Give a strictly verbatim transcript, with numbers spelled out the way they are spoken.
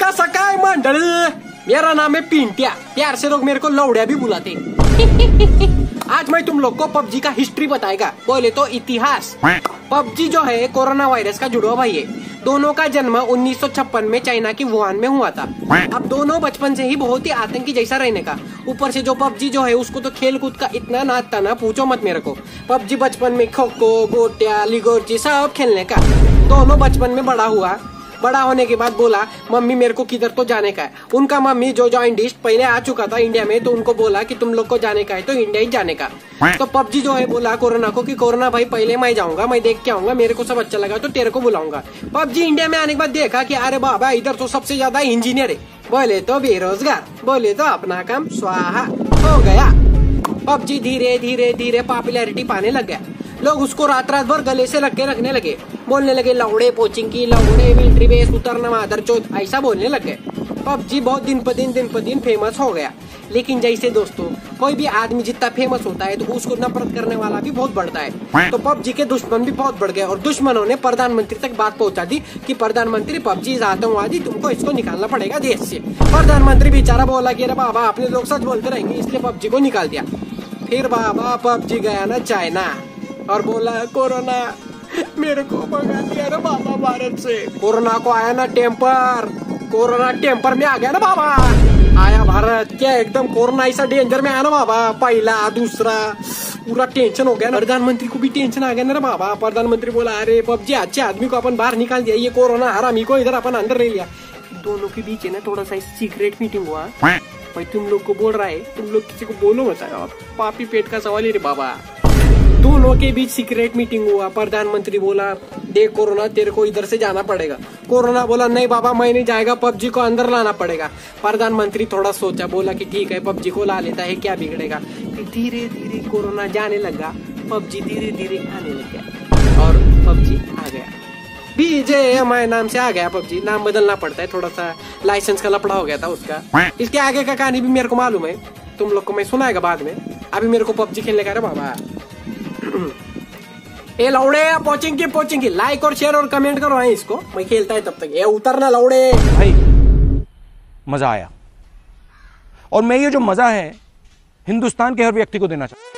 सका सकाय मंडली, मेरा नाम है पिंटिया, प्यार से लोग मेरे को लौड़िया भी बुलाते। आज मैं तुम लोग को पबजी का हिस्ट्री बताएगा, बोले तो इतिहास। पबजी जो है कोरोना वायरस का जुड़वा भाई है। दोनों का जन्म उन्नीस सौ छप्पन में चाइना की वुहान में हुआ था। अब दोनों बचपन से ही बहुत ही आतंकी जैसा रहने का, ऊपर से जो पबजी जो है उसको तो खेल कूद का इतना नाच था ना, पूछो मत मेरे को। पबजी बचपन में खो खो गोटिया लिगोर्ची सब खेलने का। दोनों बचपन में बड़ा हुआ, बड़ा होने के बाद बोला मम्मी मेरे को किधर तो जाने का है। उनका मम्मी जो जॉइंटिस्ट पहले आ चुका था इंडिया में, तो उनको बोला कि तुम लोग को जाने का है तो इंडिया ही जाने का। तो पबजी जो है बोला कोरोना को कि कोरोना भाई पहले मैं जाऊंगा, मैं देख के आऊंगा, मेरे को सब अच्छा लगा तो तेरे को बुलाऊंगा। पबजी इंडिया में आने के बाद देखा कि अरे बाबा इधर तो सबसे ज्यादा इंजीनियर है, बोले तो बेरोजगार, बोले तो अपना काम स्वाहा हो गया। पबजी धीरे धीरे धीरे पॉपुलैरिटी पाने लग गया। लोग उसको रात रात भर गले से लग के रखने लगे, बोलने लगे लौड़े पोचिंग की, लौड़े मिलिट्री बेस उतरना मादर चौथ, ऐसा बोलने लग गए। पबजी बहुत दिन पर दिन दिन पर दिन फेमस हो गया। लेकिन जैसे दोस्तों कोई भी आदमी जितना फेमस होता है तो उसको नफरत करने वाला भी बहुत बढ़ता है। तो पबजी के दुश्मन भी बहुत बढ़ गए और दुश्मनों ने प्रधानमंत्री तक बात पहुंचा दी कि प्रधानमंत्री पबजी आतंकवादी, तुमको इसको निकालना पड़ेगा देश से। प्रधानमंत्री बेचारा बोला कि अरे बाबा अपने लोग सच बोलते रहेंगे, इसलिए पबजी को निकाल दिया। फिर बाबा पबजी गया ना चाइना और बोला कोरोना मेरे को भगा दिया ना बाबा भारत से। कोरोना को आया ना टेम्पर, कोरोना टेम्पर में आ गया ना बाबा, आया भारत क्या एकदम कोरोना ऐसा डेंजर में आया ना बाबा, पहला दूसरा पूरा टेंशन हो गया ना। प्रधानमंत्री को भी टेंशन आ गया ना बाबा। प्रधानमंत्री बोला अरे पबजी अच्छे आदमी को अपन बाहर निकाल दिया, ये कोरोना हरामी को इधर अपन अंदर ले लिया। दोनों के बीच है ना थोड़ा सा सीक्रेट मीटिंग हुआ। भाई तुम लोग को बोल रहा है, तुम लोग किसी को बोलो मत, पापी पेट का सवाल ही रे बाबा। दोनों के बीच सीक्रेट मीटिंग हुआ। प्रधानमंत्री बोला देख कोरोना तेरे को इधर से जाना पड़ेगा। कोरोना बोला नहीं बाबा मैं नहीं जाएगा, पबजी को अंदर लाना पड़ेगा। प्रधानमंत्री थोड़ा सोचा, बोला कि ठीक है पबजी को ला लेता है, क्या बिगड़ेगा। फिर धीरे धीरे कोरोना जाने लगा, पबजी धीरे धीरे आने लग गया और पबजी आ गया। बीजेएमआई नाम से आ गया पबजी। नाम बदलना पड़ता है, थोड़ा सा लाइसेंस का लफड़ा हो गया था उसका। इसके आगे का कहानी भी मेरे को मालूम है, तुम लोग को मैं सुनाएगा बाद में। अभी मेरे को पबजी खेलने का है बाबा। ए लौड़े पोचिंग पोचिंग लाइक और शेयर और कमेंट करो है इसको, मैं खेलता है तब तक। ये उतरना लौड़े भाई, मजा आया और मैं ये जो मजा है हिंदुस्तान के हर व्यक्ति को देना चाहता हूं।